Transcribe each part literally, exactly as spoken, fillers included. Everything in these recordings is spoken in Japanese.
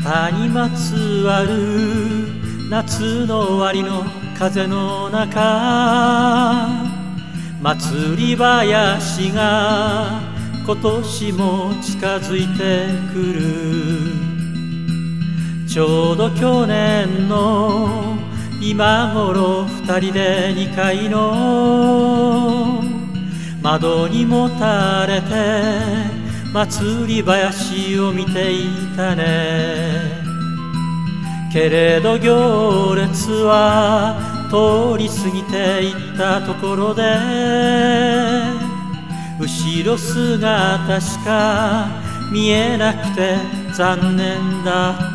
歌にまつわる夏の終わりの風の中、祭り林が今年も近づいてくる。ちょうど去年の今頃二人で二階の窓にもたれて祭り林を見ていたね。けれど行列は通り過ぎていったところで、後ろ姿しか見えなくて残念だった。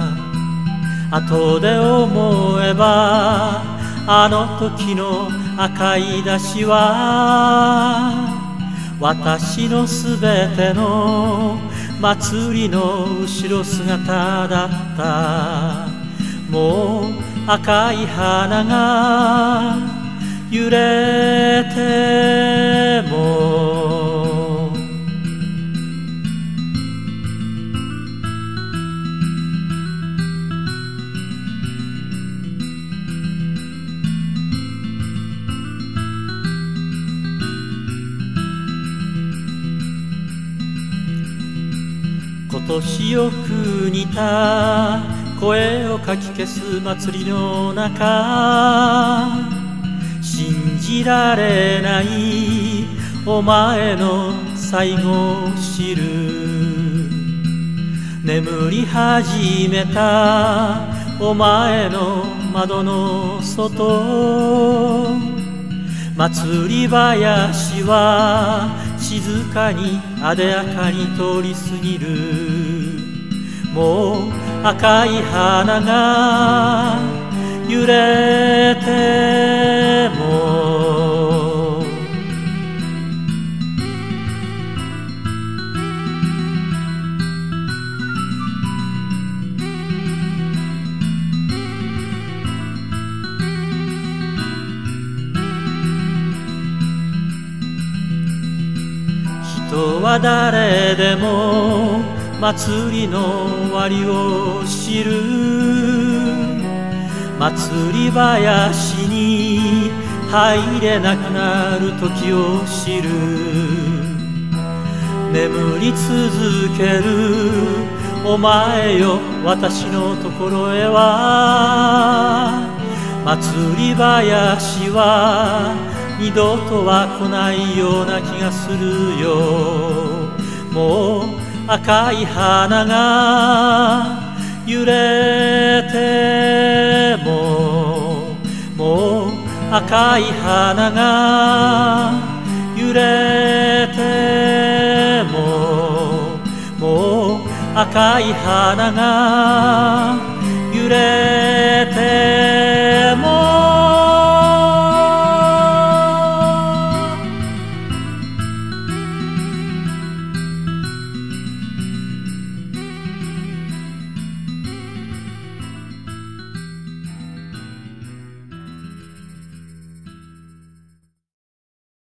後で思えばあの時の赤い出汁は私のすべての祭りの後ろ姿だった。もう赤い花が揺れても今年よく似た声をかき消す祭りの中、信じられないお前の最後を知る。眠り始めたお前の窓の外、祭り林は静かにあでやかに通り過ぎる。もう赤い花が揺れても人は誰でも祭りの終わりを知る。祭り林に入れなくなる時を知る。眠り続けるお前よ私のところへは、祭り林は二度とは来ないような気がするよ。もう赤い花が揺れても、もう赤い花が揺れても、もう赤い花が